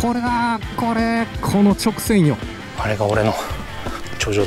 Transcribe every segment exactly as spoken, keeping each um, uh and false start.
これだ、これ、この直線よ。 あれが俺の頂上だ。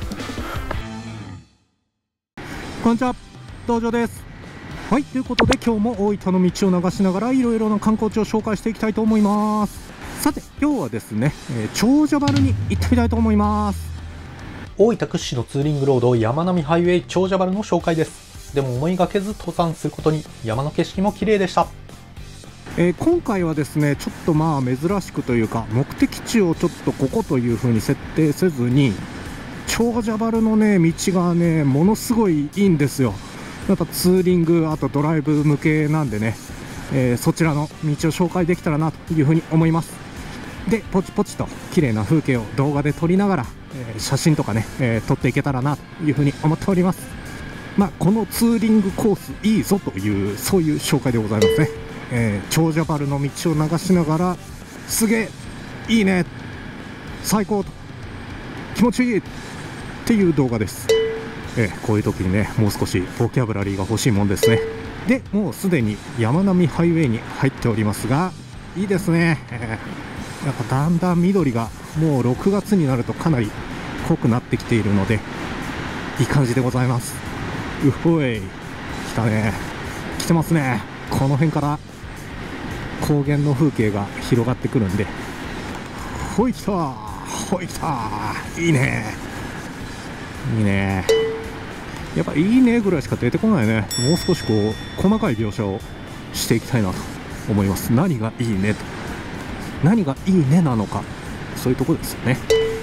こんにちは、道場です。はい、ということで今日も大分の道を流しながらいろいろな観光地を紹介していきたいと思います。さて今日はですね、えー、長者原に行ってみたいと思います。 大分屈指のツーリングロード山並ハイウェイ長者原の紹介です。でも思いがけず登山することに山の景色も綺麗でした。 えー、今回はですねちょっとまあ珍しくというか目的地をちょっとここという風に設定せずに長者原のね道がねものすごいいいんですよ。やっぱツーリングあとドライブ向けなんでね、えー、そちらの道を紹介できたらなという風に思います。でポチポチと綺麗な風景を動画で撮りながら、えー、写真とかね、えー、撮っていけたらなという風に思っております。まあこのツーリングコースいいぞというそういう紹介でございますね。えー、長者原の道を流しながらすげえいいね最高と気持ちいいっていう動画です。えー、こういう時にねもう少しボキャブラリーが欲しいもんですね。でもうすでに山並ハイウェイに入っておりますがいいですね、えー、なんかだんだん緑がもうろくがつになるとかなり濃くなってきているのでいい感じでございます。うほい来たね来てますね。この辺から高原の風景が広がってくるんでほい来たほい来たいいねいいねやっぱいいねぐらいしか出てこないね。もう少しこう細かい描写をしていきたいなと思います。何がいいねと何がいいねなのかそういうとこですよね。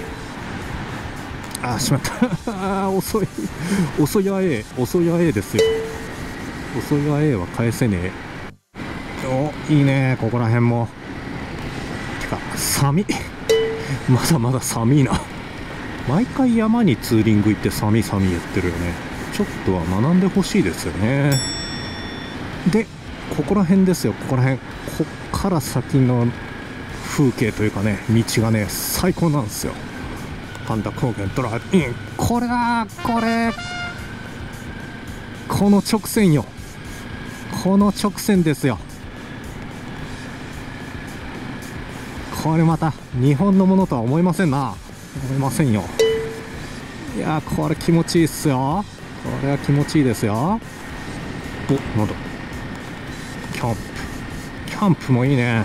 あーしまった遅い遅いやえ遅いやえですよ。遅いやえは返せねえ。おいいねここら辺もてか寒いまだまだ寒いな。毎回山にツーリング行って寒い寒い言ってるよね。ちょっとは学んでほしいですよね。でここら辺ですよ。ここら辺こっから先の風景というかね道がね最高なんですよ。パンダ高原ドライブインこれだこれこの直線よこの直線ですよ。これまた日本のものとは思えませんな思いませんよ。いやこれ気持ちいいっすよ。これは気持ちいいですよ。おなんだキャンプキャンプもいいね、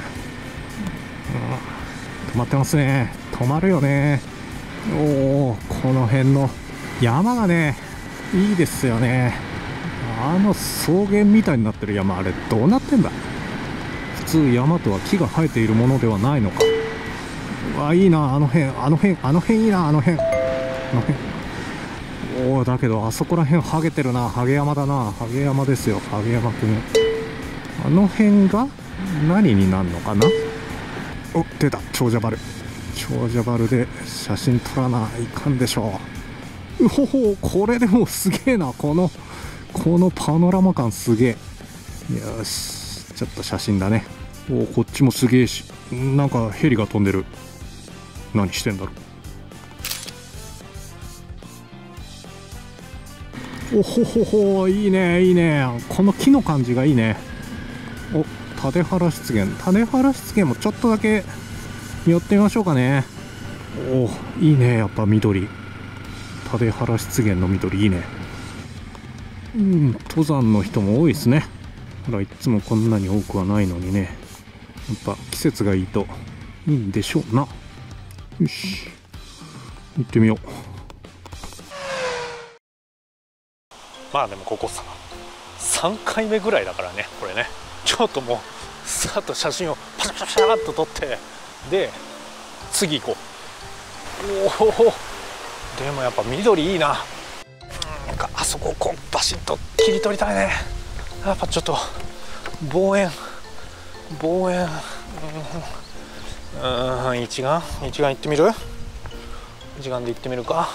うん、止まってますね。止まるよね。おおこの辺の山がねいいですよね。あの草原みたいになってる山あれどうなってんだ。普通山とは木が生えているものではないのか。うわいいなあの辺あの辺あの辺いいなあの辺あの辺おおだけどあそこら辺ハゲてるな。ハゲ山だな。ハゲ山ですよハゲ山くん。あの辺が何になるのかな。お出た長者原長者原で写真撮らないかんでしょう。うほほこれでもすげえなこのこのパノラマ感すげえ。よしちょっと写真だね。おおこっちもすげえしなんかヘリが飛んでる。何してんだろう。おほほほいいねいいねこの木の感じがいいね。お蓼原湿原蓼原湿原もちょっとだけ寄ってみましょうかね。おいいねやっぱ緑蓼原湿原の緑いいね。うん登山の人も多いですね。ほらいつもこんなに多くはないのにねやっぱ季節がいいといいんでしょうな。よし行ってみよう。 まあでもここささんかいめぐらいだからねこれねちょっともうさっと写真をパシャパシャパシャっと撮ってで次行こう。おおでもやっぱ緑いいな。なんかあそこをこうバシッと切り取りたいね。やっぱちょっと望遠望遠うんうん一眼一眼行ってみる一眼で行ってみるか。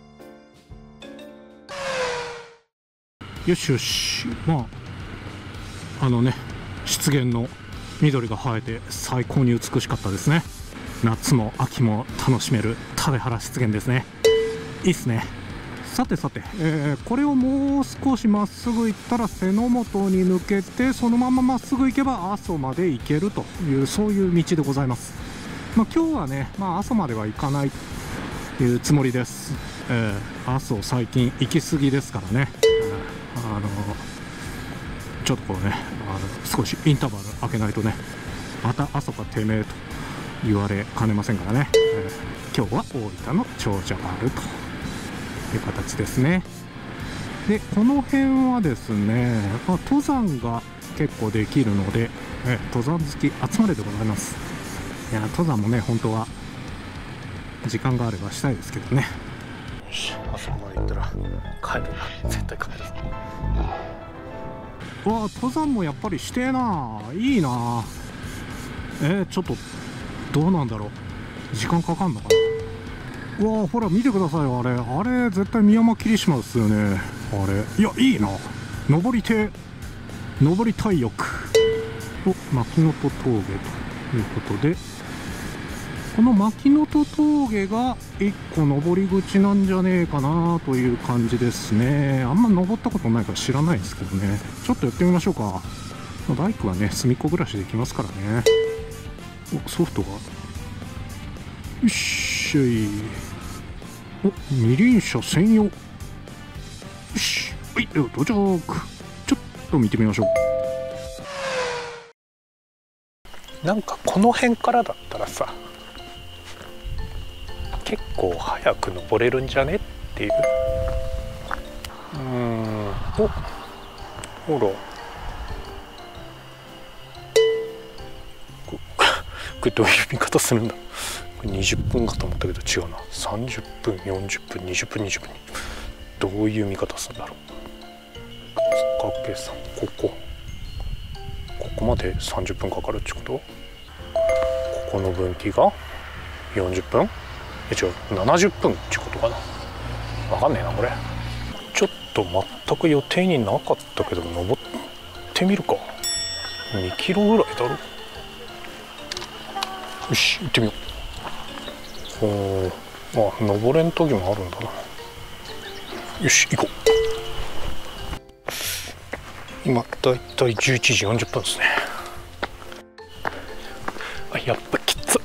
よしよしまああのね湿原の緑が生えて最高に美しかったですね。夏も秋も楽しめる種原湿原ですね。いいっすね。さてさて、えー、これをもう少しまっすぐ行ったら瀬の本に抜けて、そのまままっすぐ行けば阿蘇まで行けるという、そういう道でございます。まあ、今日はね、まあ、阿蘇までは行かないというつもりです。えー、阿蘇最近行き過ぎですからね、えー、あのちょっとこうね、あの少しインターバル開けないとね、また阿蘇かてめえと言われかねませんからね、えー、今日は大分の長者丸という形ですね。でこの辺はですね、まあ、登山が結構できるので、え登山好き集まれでございます。いや登山もね本当は時間があればしたいですけどね。 よし、あそこまで行ったら帰るな、絶対帰るぞ。 わあ登山もやっぱりしてえな、いいな。えー、ちょっとどうなんだろう、時間かかんのかな。うわあほら見てくださいよ、あれあれ絶対ミヤマ霧島ですよね。あれいやいいな、登りて登りたい欲と牧の戸峠ということで、この牧の戸峠がいっこ登り口なんじゃねえかなという感じですね。あんま登ったことないから知らないですけどね、ちょっとやってみましょうか。バイクはね隅っこ暮らしできますからね。おソフトがよっしゃい、お二輪車専用、よしはいでは到着。ちょっと見てみましょう。なんかこの辺からだったらさ結構早く登れるんじゃねっていう。うーん、おほらこれどういう見方するんだ。これにじゅっぷんかと思ったけど違うな、さんじゅっぷんよんじゅっぷんにじゅっぷんにじゅっぷん、どういう見方するんだろう。かけさん、ここここまでさんじゅっぷんかかるってこと。ここの分岐がよんじゅっぷん、え違うななじゅっぷんってことかな、わかんねえなこれ。ちょっと全く予定になかったけど登ってみるか。にキロぐらいだろ。よし行ってみよう。おー、あ登れん時もあるんだな。よし行こう。今だいたいじゅういちじよんじゅっぷんですね。あやっぱきつっ。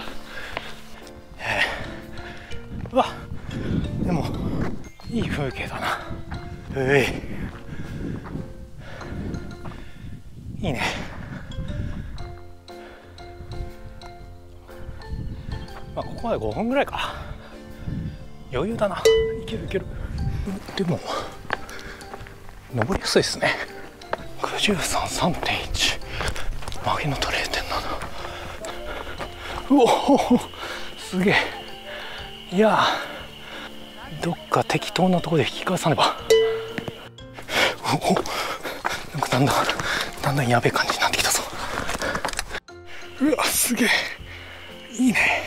うわでもいい風景だな。えいいいね。まあここまでごふんぐらいか、余裕だな。いけるいける。でも登りやすいですね。くじゅうさん、さんてんいち 曲げのと れいてんなな。 うおすげえ。いやどっか適当なところで引き返さねば。おおなんかだんだんだんだんやべえ感じになってきたぞ。うわすげえいいね。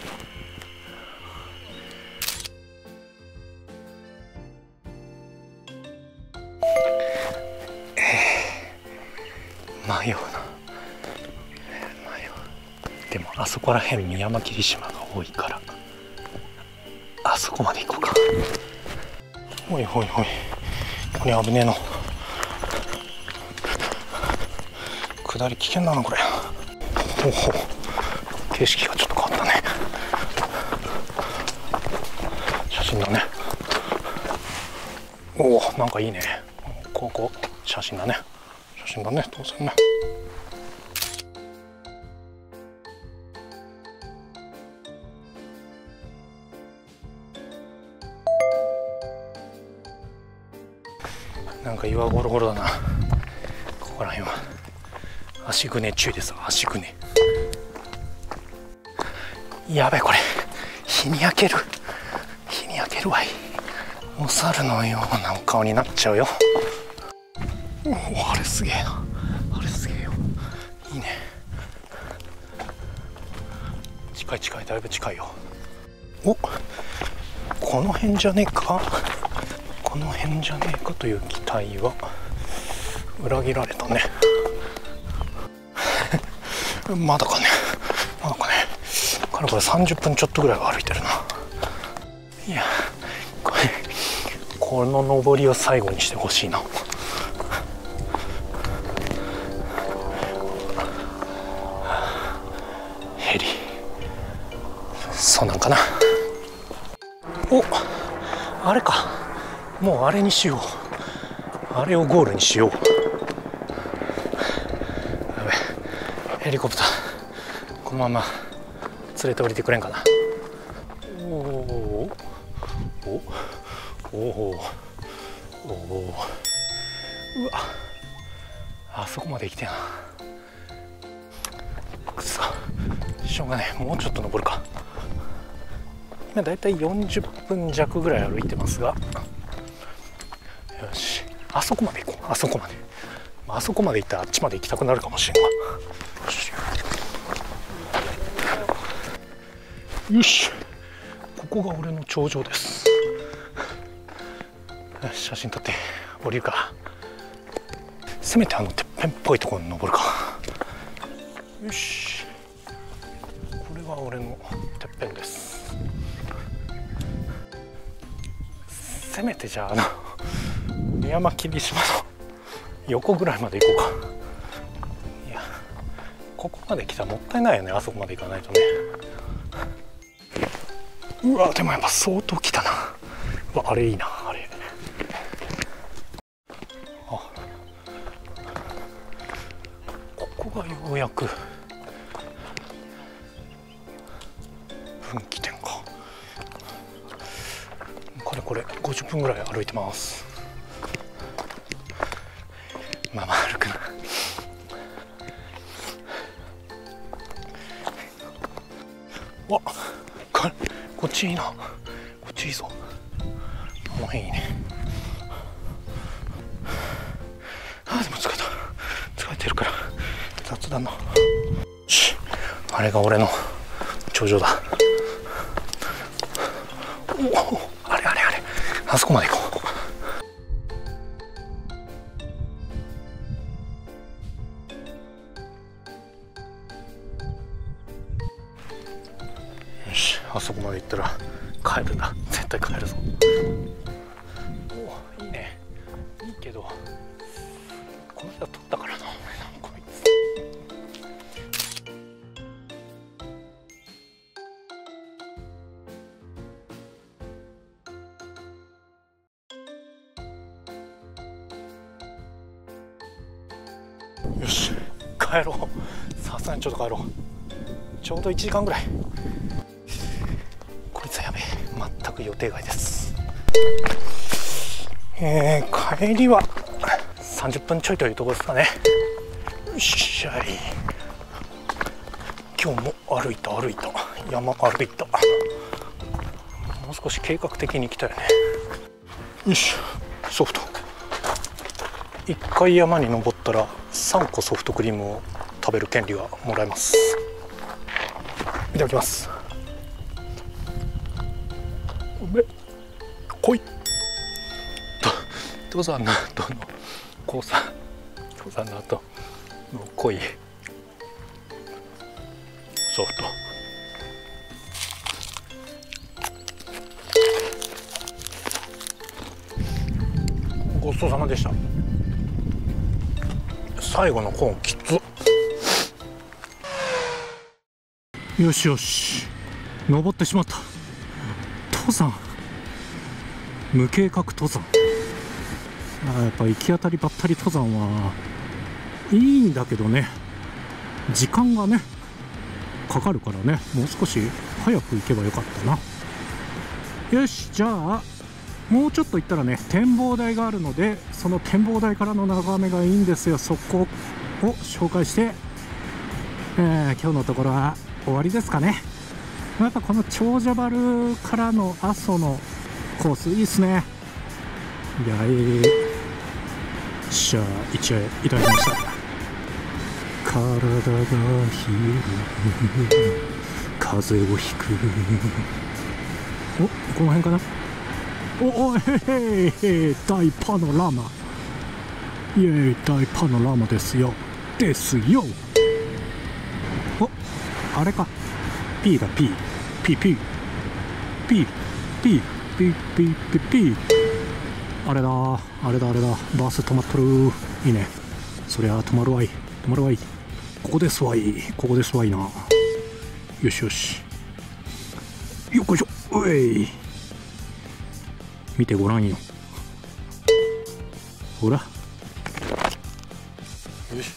迷うな迷う。でもあそこら辺ミヤマ霧島が多いからあそこまで行こうか。おいおいおいこれ危ねえの。下り危険だなこれ。ほうほう景色がちょっと変わったね。写真だね。おおなんかいいね。ここ写真だね写真だね当然ね。なんか岩ゴロゴロだなここら辺は。足ぐね注意です。足ぐねやべこれ日に焼ける日に焼けるわい。お猿のようなお顔になっちゃうよ。おおあれすげえなあれすげえよ。いいね近い近いだいぶ近いよ。おこの辺じゃねえかこの辺じゃねえかという期待は。 裏切られたねまだかねまだかねかれこれさんじゅっぷんちょっとぐらいは歩いてるな。いやこれこの登りを最後にしてほしいな。ヘリそうなんかな。おあれか、もうあれにしよう、あれをゴールにしよう。やべヘリコプターこのまま連れて降りてくれんかな。おおおおおおおおうわあそこまで来てな。くそしょうがない、もうちょっと登るか。今だいたいよんじゅっぷん弱ぐらい歩いてますが、よしあそこまで行こう。あそこまであそこまで行ったらあっちまで行きたくなるかもしれんが、よしよしここが俺の頂上です。写真撮って降りるか。せめてあのてっぺんっぽいところに登るか。よしこれが俺のてっぺんです。せめてじゃああの宮山霧島の横ぐらいまで行こうか。いやここまで来たらもったいないよね、あそこまで行かないとね。うわでもやっぱ相当来たな。うわあれいいな、あれあここがようやく分岐点か。これこれごじゅっぷんぐらい歩いてます。まあまあ歩くな。わっここっちいいな、こっちいいぞ、この辺いいね。あでも疲れた疲れてるから雑だな。よしあれが俺の頂上だ。おおあれあれあれあそこまで行こう。よしあそこまで行ったら帰るんだ、絶対帰るぞ。おいいね、いいけどこの間撮ったからな、こいつ。よし帰ろう、さすがにちょっと帰ろう。ちょうどいちじかんぐらい。こいつはやべえ、全く予定外です。えー、帰りはさんじゅっぷんちょいというところですかね。よっしゃい、今日も歩いた歩いた山歩いた。もう少し計画的に来たよね。よしソフトいっかい山に登ったらさんこソフトクリームを食べる権利がもらえます。いただきます。うめ濃い登山の後の交差登山の後の濃いソフト。ごちそうさまでした。最後のコーンきつ。よしよし登ってしまった。登山無計画登山、あやっぱ行き当たりばったり登山はいいんだけどね、時間がねかかるからね、もう少し早く行けばよかったな。よしじゃあもうちょっと行ったらね展望台があるので、その展望台からの眺めがいいんですよ。そこを紹介して、えー、今日のところは終わりですかね。やっぱこの長者原からの阿蘇のコースいいですね。いやえー、じゃあ一応いただきました。体が冷える風邪をひく。おこの辺かな。おおへへへ大パノラマ。 イエーイ、大パノラマですよですよ。お、あれか、 P だ P P P P P P P P P あれだあれだあれだ、バス止まっとる。いいね、そりゃ止まるわい、止まるわい。ここですわい、ここですわいな。よしよし、よっこいしょ。うえい、見てごらんよ、ほら。よし、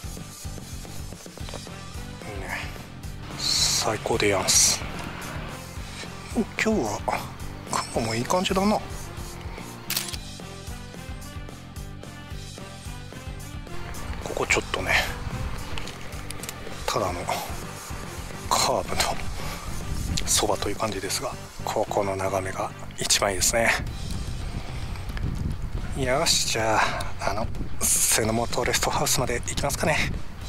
いいね、最高でやんす。今日は雲もいい感じだな。ここちょっとね、ただのカーブのそばという感じですが、ここの眺めが一番いいですね。よし、じゃああの瀬の本レストハウスまで行きますかね。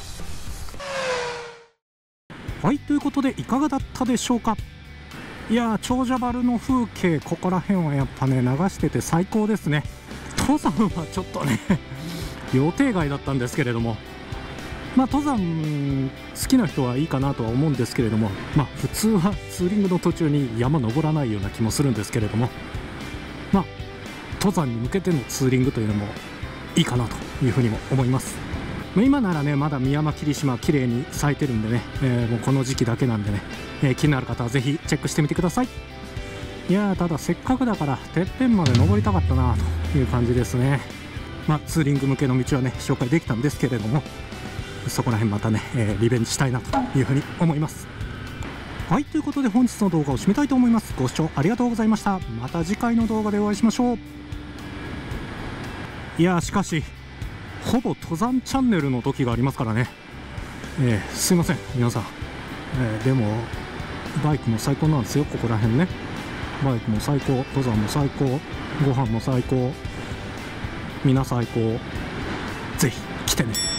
はい、ということでいかがだったでしょうか。いやー、長者原の風景、ここら辺はやっぱね流してて最高ですね。登山はちょっとね予定外だったんですけれども、まあ登山好きな人はいいかなとは思うんですけれども、まあ普通はツーリングの途中に山登らないような気もするんですけれども、まあ登山に向けてのツーリングというのもいいかなというふうにも思います。今ならねまだミヤマキリシマ綺麗に咲いてるんでね、えー、もうこの時期だけなんでね、えー、気になる方はぜひチェックしてみてください。いやー、ただせっかくだからてっぺんまで登りたかったなという感じですね。まあツーリング向けの道はね紹介できたんですけれども、そこら辺またね、えー、リベンジしたいなというふうに思います。はい、ということで本日の動画を締めたいと思います。ご視聴ありがとうございました。また次回の動画でお会いしましょう。いやー、しかしほぼ登山チャンネルの時がありますからね、えー、すいません皆さん、えー、でもバイクも最高なんですよ。ここら辺ね、バイクも最高、登山も最高、ご飯も最高、皆最高、ぜひ来てね。